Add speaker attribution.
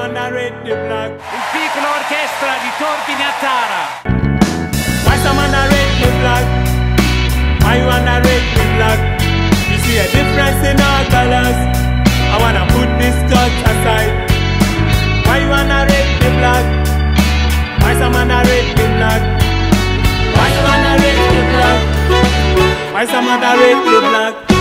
Speaker 1: wanna rate the black?
Speaker 2: Il piccolo orchestra di Torbi Nattara.
Speaker 1: Why some wanna rate the black? Why you wanna rate the black? You see a difference in our colors. I wanna put this touch aside. Why you wanna rate the black? Why some wanna rate the black? Why you wanna rate the black? Why some wanna rate the black?